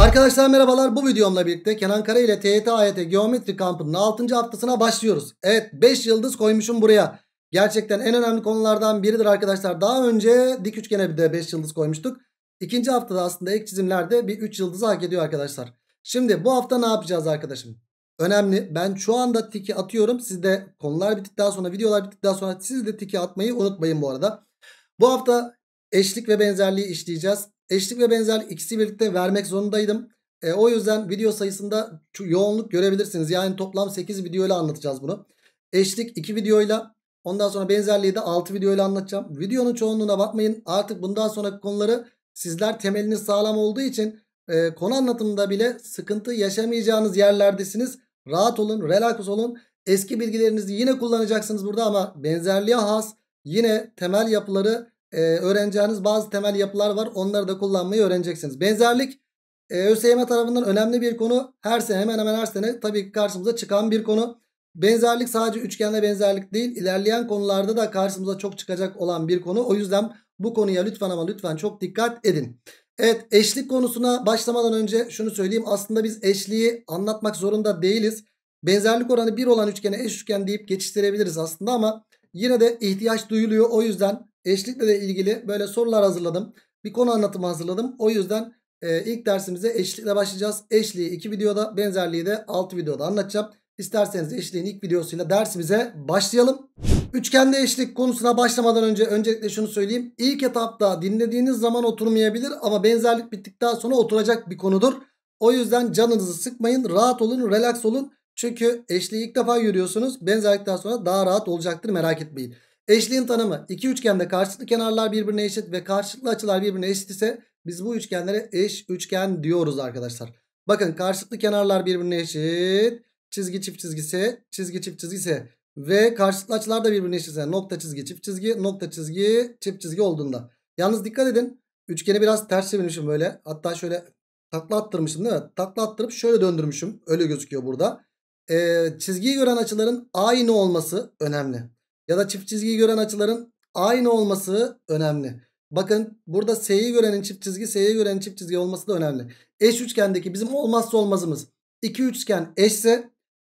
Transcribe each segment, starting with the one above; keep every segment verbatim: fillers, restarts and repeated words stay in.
Arkadaşlar merhabalar, bu videomla birlikte Kenan Kara ile T Y T A Y T Geometri Kampı'nın altıncı haftasına başlıyoruz. Evet, beş yıldız koymuşum buraya. Gerçekten en önemli konulardan biridir arkadaşlar. Daha önce dik üçgene bir de beş yıldız koymuştuk. İkinci haftada aslında ek çizimlerde bir üç yıldızı hak ediyor arkadaşlar. Şimdi bu hafta ne yapacağız arkadaşım? Önemli, ben şu anda tiki atıyorum. Siz de konular bittikten sonra, videolar bittikten sonra siz de tiki atmayı unutmayın bu arada. Bu hafta eşlik ve benzerliği işleyeceğiz. Eşlik ve benzerlik ikisi birlikte vermek zorundaydım. E, o yüzden video sayısında yoğunluk görebilirsiniz. Yani toplam sekiz videoyla anlatacağız bunu. Eşlik iki videoyla, ondan sonra benzerliği de altı videoyla anlatacağım. Videonun çoğunluğuna bakmayın. Artık bundan sonraki konuları sizler temeliniz sağlam olduğu için e, konu anlatımında bile sıkıntı yaşamayacağınız yerlerdesiniz. Rahat olun, relax olun. Eski bilgilerinizi yine kullanacaksınız burada ama benzerliğe has yine temel yapıları Ee, öğreneceğiniz bazı temel yapılar var. Onları da kullanmayı öğreneceksiniz. Benzerlik e, ÖSYM tarafından önemli bir konu. Her sene, hemen hemen her sene tabii ki karşımıza çıkan bir konu. Benzerlik sadece üçgenle benzerlik değil, İlerleyen konularda da karşımıza çok çıkacak olan bir konu. O yüzden bu konuya lütfen ama lütfen çok dikkat edin. Evet, eşlik konusuna başlamadan önce şunu söyleyeyim. Aslında biz eşliği anlatmak zorunda değiliz. Benzerlik oranı bir olan üçgene eş üçgen deyip geçiştirebiliriz aslında ama yine de ihtiyaç duyuluyor. O yüzden eşlikle de ilgili böyle sorular hazırladım. Bir konu anlatımı hazırladım. O yüzden e, ilk dersimize eşlikle başlayacağız. Eşliği iki videoda, benzerliği de altı videoda anlatacağım. İsterseniz eşliğin ilk videosuyla dersimize başlayalım. Üçgende eşlik konusuna başlamadan önce öncelikle şunu söyleyeyim. İlk etapta dinlediğiniz zaman oturmayabilir ama benzerlik bittikten sonra oturacak bir konudur. O yüzden canınızı sıkmayın, rahat olun, relax olun. Çünkü eşliği ilk defa görüyorsunuz. Benzerlikten sonra daha rahat olacaktır, merak etmeyin. Eşliğin tanımı: iki üçgende karşılıklı kenarlar birbirine eşit ve karşılıklı açılar birbirine eşit ise biz bu üçgenlere eş üçgen diyoruz arkadaşlar. Bakın, karşılıklı kenarlar birbirine eşit, çizgi çift çizgisi, çizgi çift çizgisi ve karşılıklı açılar da birbirine eşitse nokta çizgi çift çizgi, nokta çizgi çift çizgi olduğunda. Yalnız dikkat edin, üçgeni biraz ters çevirmişim böyle, hatta şöyle takla attırmışım değil mi? Takla attırıp şöyle döndürmüşüm, öyle gözüküyor burada. Ee, çizgiyi gören açıların aynı olması önemli. Ya da çift çizgiyi gören açıların aynı olması önemli. Bakın, burada S'yi görenin çift çizgi, S'yi görenin çift çizgi olması da önemli. Eş üçgendeki bizim olmazsa olmazımız, iki üçgen eşse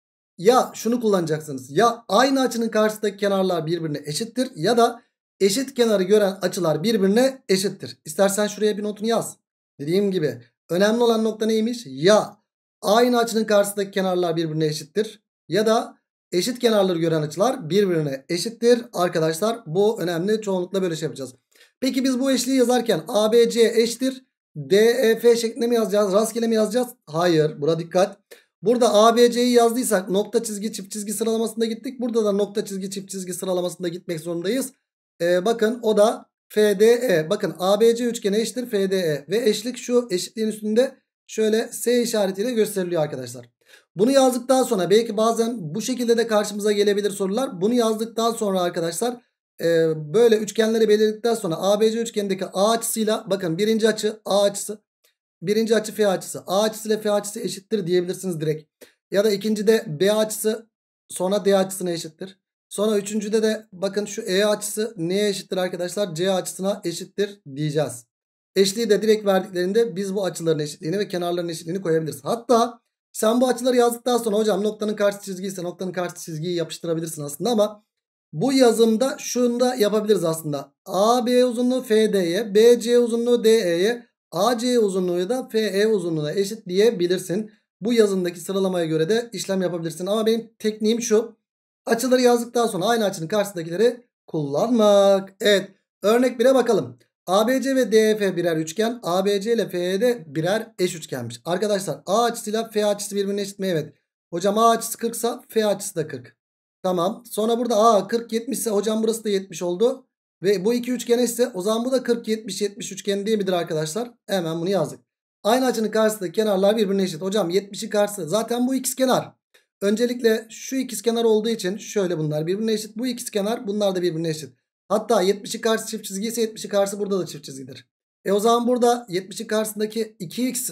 ya şunu kullanacaksınız: ya aynı açının karşısındaki kenarlar birbirine eşittir ya da eşit kenarı gören açılar birbirine eşittir. İstersen şuraya bir notunu yaz. Dediğim gibi önemli olan nokta neymiş? Ya aynı açının karşısındaki kenarlar birbirine eşittir ya da eşit kenarları gören açılar birbirine eşittir. Arkadaşlar bu önemli. Çoğunlukla böyle şey yapacağız. Peki biz bu eşliği yazarken A B C eşittir D E F şeklinde mi yazacağız? Rastgele mi yazacağız? Hayır. Buna dikkat. Burada A B C'yi yazdıysak nokta çizgi çift çizgi sıralamasında gittik. Burada da nokta çizgi çift çizgi sıralamasında gitmek zorundayız. Ee, bakın o da F D E. Bakın A B C üçgeni eşittir F D E. Ve eşlik şu eşitliğin üstünde şöyle S işaretiyle gösteriliyor arkadaşlar. Bunu yazdıktan sonra belki bazen bu şekilde de karşımıza gelebilir sorular. Bunu yazdıktan sonra arkadaşlar e, böyle üçgenleri belirledikten sonra A B C üçgenindeki A açısıyla, bakın birinci açı A açısı, birinci açı F açısı, A açısı ile F açısı eşittir diyebilirsiniz direkt. Ya da ikincide B açısı sonra D açısına eşittir. Sonra üçüncüde de bakın şu E açısı neye eşittir arkadaşlar? C açısına eşittir diyeceğiz. Eşliği de direkt verdiklerinde biz bu açıların eşitliğini ve kenarların eşitliğini koyabiliriz. Hatta sen bu açıları yazdıktan sonra hocam noktanın karşı çizgi ise noktanın karşı çizgiyi yapıştırabilirsin aslında ama bu yazımda şunu da yapabiliriz aslında. A B uzunluğu F D'ye, B C uzunluğu D E'ye, A C uzunluğu da F E uzunluğuna eşit diyebilirsin. Bu yazımdaki sıralamaya göre de işlem yapabilirsin. Ama benim tekniğim şu: açıları yazdıktan sonra aynı açının karşısındakileri kullanmak. Evet, örnek bire bakalım. A B C ve D E F birer üçgen. A B C ile F E de birer eş üçgenmiş. Arkadaşlar A açısıyla F açısı birbirine eşit mi? Evet. Hocam A açısı kırk ise F açısı da kırk. Tamam. Sonra burada A kırk yetmiş ise hocam burası da yetmiş oldu. Ve bu iki üçgen eşitse o zaman bu da kırk yetmiş yetmiş üçgen değil midir arkadaşlar? Hemen bunu yazdık. Aynı açının karşısındaki kenarlar birbirine eşit. Hocam yetmişin karşısı zaten bu ikizkenar. Öncelikle şu ikizkenar olduğu için şöyle bunlar birbirine eşit. Bu ikizkenar, bunlar da birbirine eşit. Hatta yetmişin karşısı çift çizgi ise yetmişin karşısı burada da çift çizgidir. E o zaman burada yetmişin karşısındaki iki x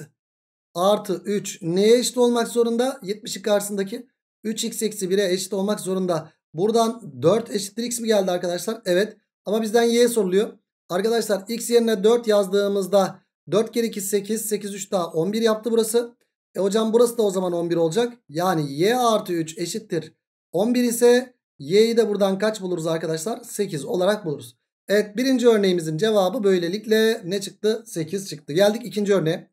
artı üç neye eşit olmak zorunda? yetmişin karşısındaki üç x eksi bire eşit olmak zorunda. Buradan dört eşittir x mi geldi arkadaşlar? Evet. Ama bizden y soruluyor. Arkadaşlar x yerine dört yazdığımızda dört kere iki sekiz. sekiz üç daha on bir yaptı burası. E hocam burası da o zaman on bir olacak. Yani y artı üç eşittir on bir ise y'yi de buradan kaç buluruz arkadaşlar? sekiz olarak buluruz. Evet, birinci örneğimizin cevabı böylelikle ne çıktı? sekiz çıktı. Geldik ikinci örneğe.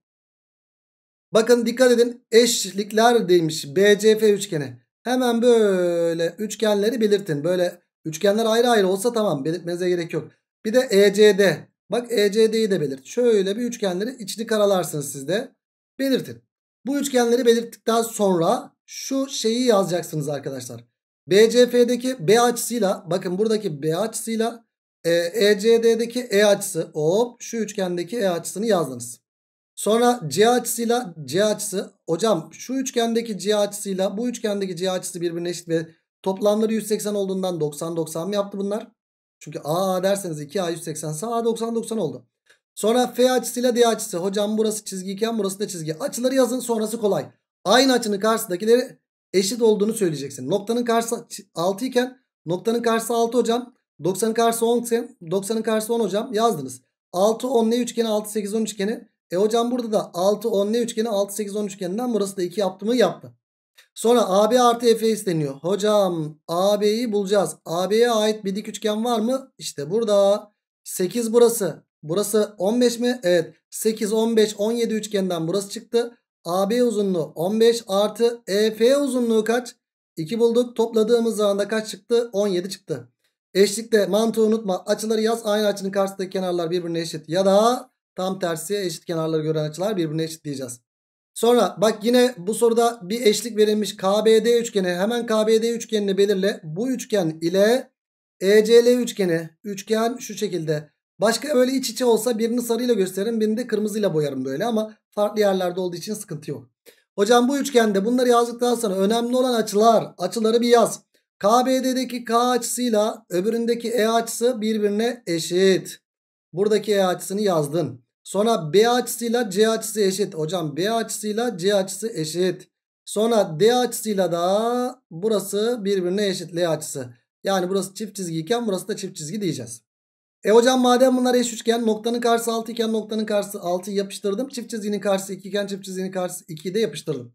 Bakın dikkat edin, eşlikler demiş B C F üçgeni. Hemen böyle üçgenleri belirtin. Böyle üçgenler ayrı ayrı olsa tamam, belirtmenize gerek yok. Bir de E C D. Bak E C D'yi de belirt. Şöyle bir üçgenleri içli karalarsınız siz de. Belirtin. Bu üçgenleri belirttikten sonra şu şeyi yazacaksınız arkadaşlar. B C F'deki B açısıyla, bakın buradaki B açısıyla e, E C D'deki E açısı, hop şu üçgendeki E açısını yazdınız. Sonra C açısıyla C açısı. Hocam şu üçgendeki C açısıyla bu üçgendeki C açısı birbirine eşit ve toplamları yüz seksen olduğundan doksan doksan mı yaptı bunlar? Çünkü A A derseniz iki A yüz seksen ise A doksan doksan oldu. Sonra F açısıyla D açısı. Hocam burası çizgiyken burası da çizgi. Açıları yazın, sonrası kolay. Aynı açının karşısındakileri eşit olduğunu söyleyeceksin. Noktanın karşısı altı iken noktanın karşısı altı hocam. doksanın karşısı on iken doksanın karşısı on hocam, yazdınız. altı on ne üçgeni, altı sekiz on üçgeni. E hocam burada da altı on ne üçgeni, altı sekiz on üçgeninden burası da iki yaptı mı? Yaptı. Sonra A B artı F isteniyor. Hocam A B'yi bulacağız. A B'ye ait bir dik üçgen var mı? İşte burada. sekiz burası. Burası on beş mi? Evet. sekiz, on beş, on yedi üçgenden burası çıktı. A B uzunluğu on beş artı E F uzunluğu kaç? iki bulduk. Topladığımız zaman da kaç çıktı? on yedi çıktı. Eşlikte mantığı unutma. Açıları yaz. Aynı açının karşısındaki kenarlar birbirine eşit. Ya da tam tersi, eşit kenarları gören açılar birbirine eşit diyeceğiz. Sonra bak yine bu soruda bir eşlik verilmiş K B D üçgeni. Hemen K B D üçgenini belirle. Bu üçgen ile E C L üçgeni. Üçgen şu şekilde. Başka böyle iç içe olsa birini sarıyla gösteririm, birini de kırmızıyla boyarım böyle, ama farklı yerlerde olduğu için sıkıntı yok. Hocam bu üçgende bunları yazdıktan sonra önemli olan açılar. Açıları bir yaz. K B D'deki K açısıyla öbüründeki E açısı birbirine eşit. Buradaki E açısını yazdın. Sonra B açısıyla C açısı eşit. Hocam B açısıyla C açısı eşit. Sonra D açısıyla da burası birbirine eşit, L açısı. Yani burası çift çizgiyken burası da çift çizgi diyeceğiz. E hocam madem bunlar eş üçgen, noktanın karşısı altı iken noktanın karşısı altıyı yapıştırdım. Çift çizginin karşısı iki iken çift çizginin karşısı ikiyi de yapıştırdım.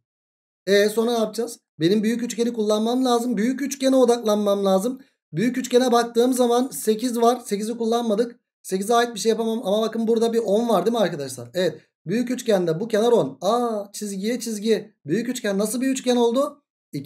E sonra ne yapacağız? Benim büyük üçgeni kullanmam lazım. Büyük üçgene odaklanmam lazım. Büyük üçgene baktığım zaman sekiz var. sekizi kullanmadık. sekize ait bir şey yapamam. Ama bakın burada bir on var değil mi arkadaşlar? Evet. Büyük üçgende bu kenar on. Aa, çizgiye çizgi. Büyük üçgen nasıl bir üçgen oldu?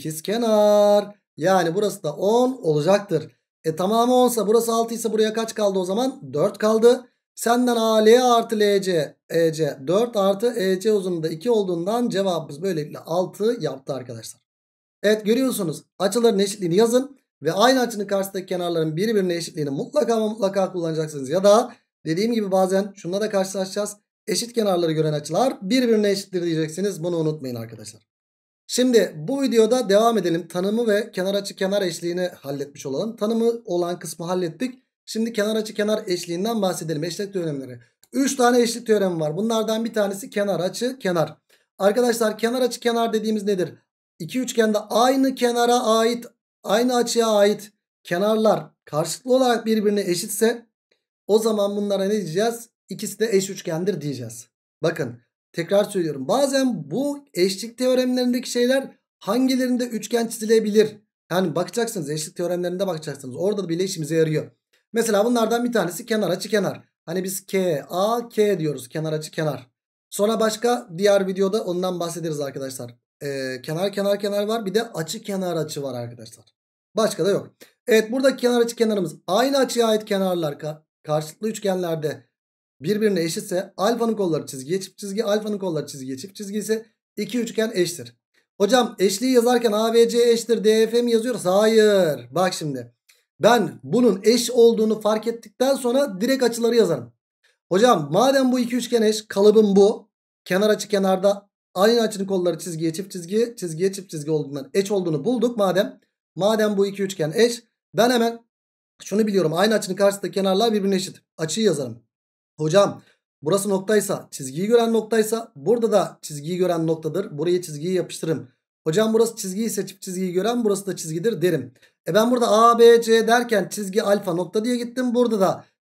İkizkenar. Yani burası da on olacaktır. E tamamı on ise burası altı ise buraya kaç kaldı o zaman? dört kaldı. Senden A L artı L C E C dört artı E C uzunluğunda iki olduğundan cevabımız böylelikle altı yaptı arkadaşlar. Evet, görüyorsunuz, açıların eşitliğini yazın ve aynı açının karşısındaki kenarların birbirine eşitliğini mutlaka ama mutlaka kullanacaksınız. Ya da dediğim gibi bazen şununla da karşılaşacağız. Eşit kenarları gören açılar birbirine eşittir diyeceksiniz. Bunu unutmayın arkadaşlar. Şimdi bu videoda devam edelim. Tanımı ve kenar açı kenar eşliğini halletmiş olalım. Tanımı olan kısmı hallettik. Şimdi kenar açı kenar eşliğinden bahsedelim. Eşlik teoremleri. üç tane eşlik teoremi var. Bunlardan bir tanesi kenar açı kenar. Arkadaşlar kenar açı kenar dediğimiz nedir? İki üçgende aynı kenara ait, aynı açıya ait kenarlar karşılıklı olarak birbirine eşitse o zaman bunlara ne diyeceğiz? İkisi de eş üçgendir diyeceğiz. Bakın tekrar söylüyorum. Bazen bu eşlik teoremlerindeki şeyler hangilerinde üçgen çizilebilir? Yani bakacaksınız, eşlik teoremlerinde bakacaksınız. Orada da bile işimize yarıyor. Mesela bunlardan bir tanesi kenar açı kenar. Hani biz K, A, K diyoruz. Kenar açı kenar. Sonra başka diğer videoda ondan bahsederiz arkadaşlar. Ee, kenar kenar kenar var. Bir de açı kenar açı var arkadaşlar. Başka da yok. Evet, buradaki kenar açı kenarımız aynı açıya ait kenarlar ka karşılıklı üçgenlerde birbirine eşitse alfanın kolları çizgiye çift çizgi, alfanın kolları çizgiye çift çizgi ise iki üçgen eşittir. Hocam eşliği yazarken A B C eşittir D F mi yazıyoruz? Hayır. Bak şimdi. Ben bunun eş olduğunu fark ettikten sonra direkt açıları yazarım. Hocam madem bu iki üçgen eş, kalıbım bu. Kenar açı kenarda aynı açının kolları çizgiye çift çizgi, çizgiye çift çizgi olduğundan eş olduğunu bulduk madem. Madem bu iki üçgen eş, ben hemen şunu biliyorum. Aynı açının karşısındaki kenarlar birbirine eşit. Açıyı yazarım. Hocam burası noktaysa, çizgiyi gören noktaysa burada da çizgiyi gören noktadır. Buraya çizgiyi yapıştırırım. Hocam burası çizgi ise çift çizgiyi gören, burası da çizgidir derim. E ben burada A, B, C derken çizgi alfa nokta diye gittim. Burada da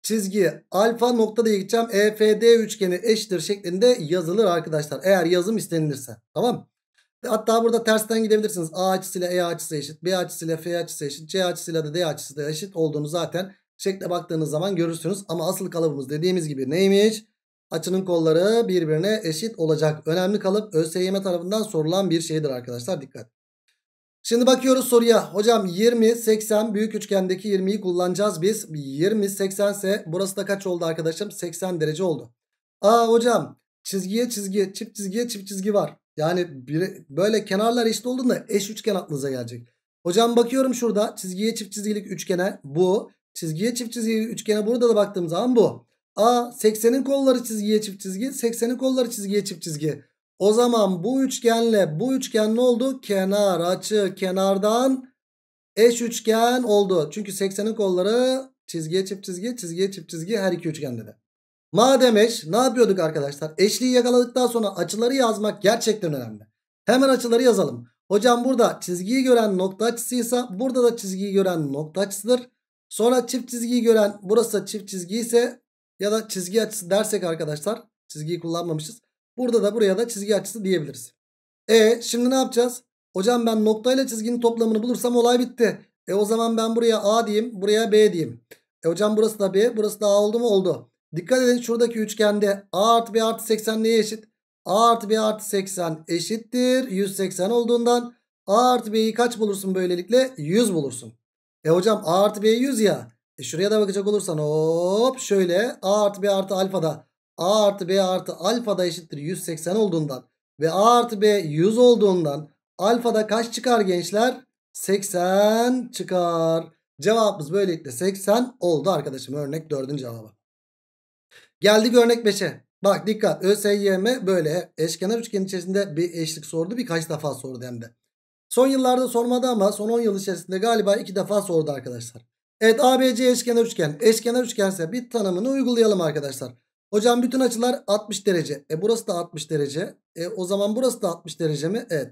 çizgi alfa nokta diye gideceğim. E F D üçgeni eşittir şeklinde yazılır arkadaşlar. Eğer yazım istenilirse. Tamam. Hatta burada tersten gidebilirsiniz. A açısıyla E açısı eşit. B açısıyla F açısı eşit. C açısıyla da D açısı da eşit olduğunu zaten şekle baktığınız zaman görürsünüz. Ama asıl kalıbımız dediğimiz gibi neymiş? Açının kolları birbirine eşit olacak. Önemli kalıp ÖSYM tarafından sorulan bir şeydir arkadaşlar. Dikkat. Şimdi bakıyoruz soruya. Hocam yirmi, seksen büyük üçgendeki yirmiyi kullanacağız biz. yirmi, seksen ise burası da kaç oldu arkadaşım? seksen derece oldu. Aa hocam çizgiye çizgi, çift çizgiye çift çizgi var. Yani bir, böyle kenarlar eşit olduğunda eş üçgen aklınıza gelecek. Hocam bakıyorum şurada çizgiye çift çizgilik üçgene bu. Çizgiye çift çizgilik üçgene burada da baktığım zaman bu. Aa seksenin kolları çizgiye çift çizgi, seksenin kolları çizgiye çift çizgi. O zaman bu üçgenle bu üçgen ne oldu? Kenar açı kenardan eş üçgen oldu. Çünkü seksenin kolları çizgiye çift çizgi, çizgiye çift çizgi her iki üçgende de. Madem eş ne yapıyorduk arkadaşlar? Eşliği yakaladıktan sonra açıları yazmak gerçekten önemli. Hemen açıları yazalım. Hocam burada çizgiyi gören nokta açısıysa burada da çizgiyi gören nokta açısıdır. Sonra çift çizgiyi gören burası çift çizgi ise ya da çizgi açısı dersek arkadaşlar çizgiyi kullanmamışız. Burada da buraya da çizgi açısı diyebiliriz. E şimdi ne yapacağız? Hocam ben noktayla çizginin toplamını bulursam olay bitti. E o zaman ben buraya A diyeyim, buraya B diyeyim. E hocam burası da B, burası da A oldu mu? Oldu. Dikkat edin şuradaki üçgende A artı B artı seksen neye eşit? A artı B artı seksen eşittir yüz seksen olduğundan A artı B'yi kaç bulursun böylelikle? yüz bulursun. E hocam A artı B yüz ya. E şuraya da bakacak olursan hop şöyle A artı B artı alfada A artı B artı alfada eşittir yüz seksen olduğundan ve A artı B yüz olduğundan alfada kaç çıkar gençler? seksen çıkar. Cevabımız böylelikle seksen oldu arkadaşım. Örnek dördün cevabı. Geldik örnek beşe. Bak dikkat. ÖSYM böyle eşkenar üçgen içerisinde bir eşlik sordu. Birkaç defa sordu hem de. Son yıllarda sormadı ama son on yıl içerisinde galiba iki defa sordu arkadaşlar. Evet A B C eşkenar üçgen. Eşkenar üçgense bir tanımını uygulayalım arkadaşlar. Hocam bütün açılar altmış derece. E burası da altmış derece. E o zaman burası da altmış derece mi? Evet.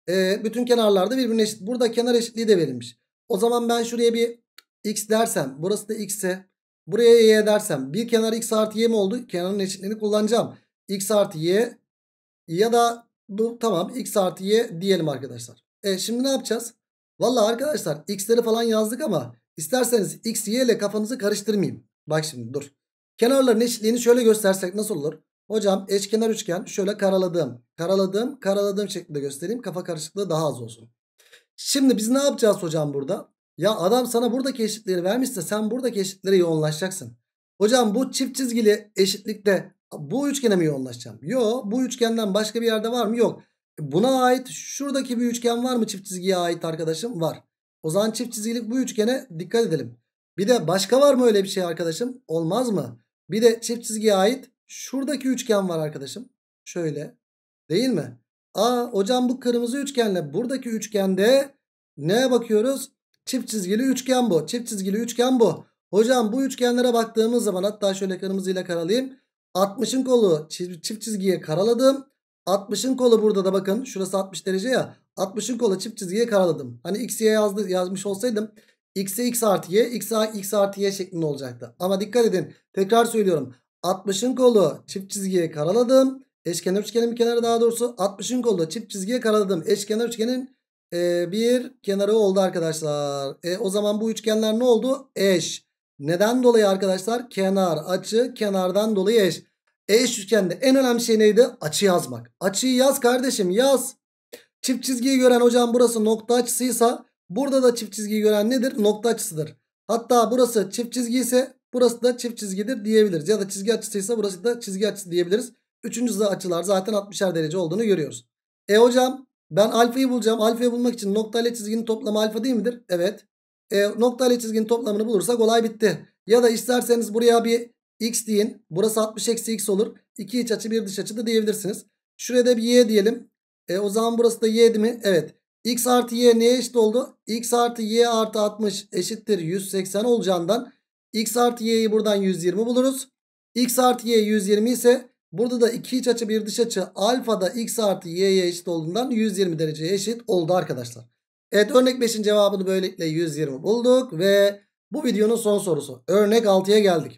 E bütün kenarlar da birbirine eşit. Burada kenar eşitliği de verilmiş. O zaman ben şuraya bir x dersem. Burası da x ise. Buraya y dersem. Bir kenar x artı y mi oldu? Kenarın eşitliğini kullanacağım. X artı y. Ya da bu tamam x artı y diyelim arkadaşlar. E şimdi ne yapacağız? Vallahi arkadaşlar x'leri falan yazdık ama isterseniz x y ile kafanızı karıştırmayayım. Bak şimdi dur. Kenarların eşitliğini şöyle göstersek nasıl olur? Hocam eşkenar üçgen şöyle karaladığım, karaladığım, karaladığım şeklinde göstereyim. Kafa karışıklığı daha az olsun. Şimdi biz ne yapacağız hocam burada? Ya adam sana buradaki eşitleri vermişse sen buradaki eşitlere yoğunlaşacaksın. Hocam bu çift çizgili eşitlikte bu üçgene mi yoğunlaşacağım? Yok. Bu üçgenden başka bir yerde var mı? Yok. Buna ait şuradaki bir üçgen var mı çift çizgiye ait arkadaşım? Var. O zaman çift çizgilik bu üçgene dikkat edelim. Bir de başka var mı öyle bir şey arkadaşım? Olmaz mı? Bir de çift çizgiye ait şuradaki üçgen var arkadaşım. Şöyle. Değil mi? Aa hocam bu kırmızı üçgenle buradaki üçgende neye bakıyoruz? Çift çizgili üçgen bu. Çift çizgili üçgen bu. Hocam bu üçgenlere baktığımız zaman hatta şöyle kırmızıyla karalayayım. altmışın kolu çift çizgiye karaladım. altmışın kolu burada da bakın. Şurası altmış derece ya. altmışın kolu çift çizgiye karaladım. Hani x'ye yazdı, yazmış olsaydım x'e x artı y, x'e x artı y şeklinde olacaktı. Ama dikkat edin. Tekrar söylüyorum. altmışın kolu çift çizgiye karaladım. Eşkenar üçgenin bir kenarı daha doğrusu altmışın kolu çift çizgiye karaladım. Eşkenar üçgenin e, bir kenarı oldu arkadaşlar. E, o zaman bu üçgenler ne oldu? Eş. Neden dolayı arkadaşlar? Kenar, açı, kenardan dolayı eş. Eş üçgende en önemli şey neydi? Açı yazmak. Açıyı yaz kardeşim yaz. Çift çizgiyi gören hocam burası nokta açısıysa burada da çift çizgiyi gören nedir? Nokta açısıdır. Hatta burası çift çizgi ise burası da çift çizgidir diyebiliriz. Ya da çizgi açısıysa burası da çizgi açısı diyebiliriz. Üçüncü açılar zaten altmışar derece olduğunu görüyoruz. E hocam ben alfayı bulacağım. Alfayı bulmak için nokta ile çizginin toplamı alfa değil midir? Evet. E, nokta ile çizginin toplamını bulursak olay bitti. Ya da isterseniz buraya bir x deyin. Burası altmış eksi x olur. İki iç açı bir dış açı da diyebilirsiniz. Şuraya da bir y diyelim. E, o zaman burası da y değil mi? Evet. X artı y neye eşit oldu? X artı y artı altmış eşittir yüz seksen olacağından x artı y'yi buradan yüz yirmi buluruz. X artı y yüz yirmi ise burada da iki iç açı bir dış açı alfa da x artı y'ye eşit olduğundan yüz yirmi dereceye eşit oldu arkadaşlar. Evet örnek beşin cevabını böylelikle yüz yirmi bulduk ve bu videonun son sorusu. Örnek altıya geldik.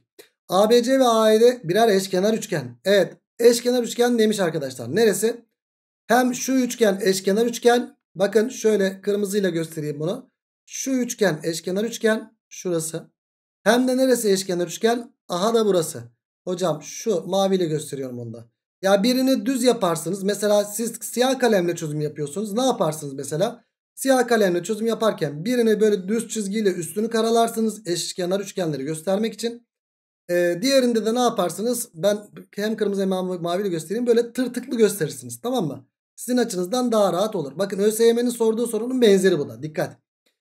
A B C ve A E D birer eşkenar üçgen. Evet, eşkenar üçgen demiş arkadaşlar. Neresi? Hem şu üçgen eşkenar üçgen. Bakın şöyle kırmızıyla göstereyim bunu. Şu üçgen eşkenar üçgen. Şurası. Hem de neresi eşkenar üçgen? Aha da burası. Hocam şu maviyle gösteriyorum onu da. Ya birini düz yaparsınız. Mesela siz siyah kalemle çözüm yapıyorsunuz. Ne yaparsınız mesela? Siyah kalemle çözüm yaparken birini böyle düz çizgiyle üstünü karalarsınız. Eşkenar üçgenleri göstermek için. Ee, diğerinde de ne yaparsınız? Ben hem kırmızı hem maviyle göstereyim. Böyle tırtıklı gösterirsiniz. Tamam mı? Sizin açınızdan daha rahat olur. Bakın ÖSYM'nin sorduğu sorunun benzeri bu da. Dikkat.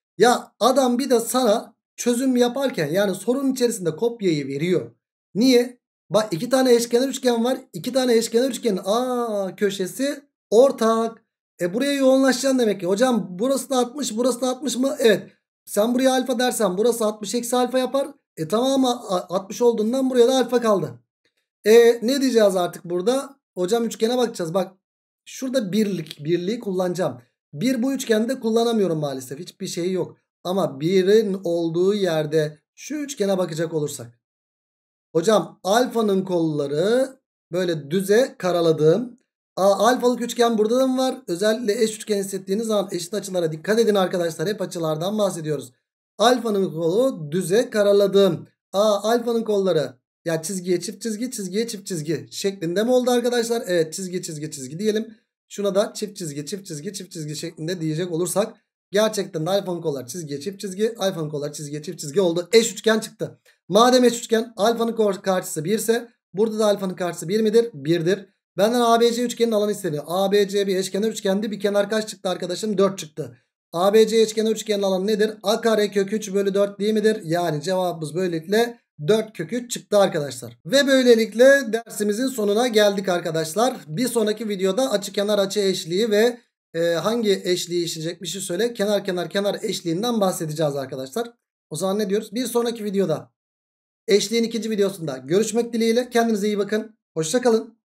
Ya adam bir de sana çözüm yaparken yani sorunun içerisinde kopyayı veriyor. Niye? Bak iki tane eşkenar üçgen var. İki tane eşkenar üçgenin A köşesi ortak. E buraya yoğunlaşacaksın demek ki. Hocam burası da altmış, burası da altmış mı? Evet. Sen buraya alfa dersen burası altmış eksi alfa yapar. E tamam, altmış olduğundan buraya da alfa kaldı. E ne diyeceğiz artık burada? Hocam üçgene bakacağız. Bak şurada birlik, birliği kullanacağım. Bir bu üçgende kullanamıyorum maalesef. Hiçbir şey yok. Ama birin olduğu yerde şu üçgene bakacak olursak. Hocam alfanın kolları böyle düze karaladığım. Aa, alfalık üçgen burada da mı var? Özellikle eş üçgen hissettiğiniz zaman eşit açılara dikkat edin arkadaşlar. Hep açılardan bahsediyoruz. Alfanın kolu düze karaladığım. Aa, alfanın kolları ya çizgiye çift çizgi, çizgiye çift çizgi şeklinde mi oldu arkadaşlar? Evet, çizgi çizgi çizgi diyelim. Şuna da çift çizgi çift çizgi çift çizgi şeklinde diyecek olursak gerçekten de alfanın kolları çizgiye çift çizgi, alfanın kolları çizgiye çift çizgi oldu. Eş üçgen çıktı. Madem eş üçgen, alfanın karşısı bir ise burada da alfanın karşısı bir midir? birdir. Benden A B C üçgenin alanı isteniyor. A B C bir eşkenar üçgendi. Bir kenar kaç çıktı arkadaşım? dört çıktı. A B C eşkenar üçgenin alanı nedir? A kare kök üç bölü dört değil midir? Yani cevabımız böylelikle dört kök üç çıktı arkadaşlar. Ve böylelikle dersimizin sonuna geldik arkadaşlar. Bir sonraki videoda açı kenar açı eşliği ve e, hangi eşliği işleyecekmişi söyle. Kenar kenar kenar eşliğinden bahsedeceğiz arkadaşlar. O zaman ne diyoruz? Bir sonraki videoda eşliğin ikinci videosunda görüşmek dileğiyle. Kendinize iyi bakın. Hoşça kalın.